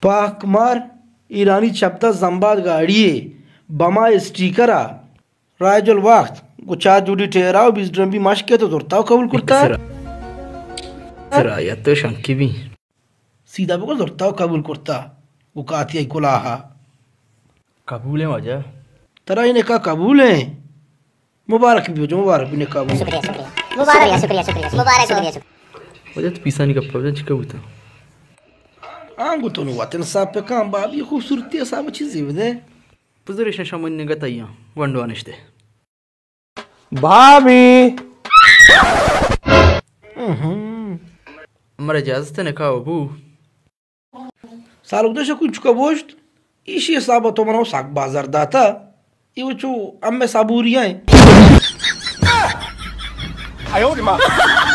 पाकमार ईरानी चपता जम्बाद गाड़ी बमा स्टिकरा रायजुल वक्त गुचा जुडी ठहराओ बीस ड्रम्बी मशके तो दुरताओ कबूल करता या तो शंकी भी सीधा बको दुरताओ कबूल करता वो काती है कुलाहा कबूल है वजह तरा इन्हें का कबूल है मुबारक भी हो जो मुबारक भी ने कबूल शुक्रिया शुक्रिया शुक्रिया मुबारक हो वजह तो पीसा नहीं कपड़ा वजह चिका होता आंगो तो नु वतन साहब पे काम बाबी खूबसूरती है साहब चीज़ है पुजरेश शामन ने गताइया वंडवा निश्ते भाभी हमारे इजाजत ने कहा अबू साल उधर से कुछ का बोश्त इसी साहब तो मनो साग बाजार दाता ये वो चो अम्मे साबूरियाँ हैं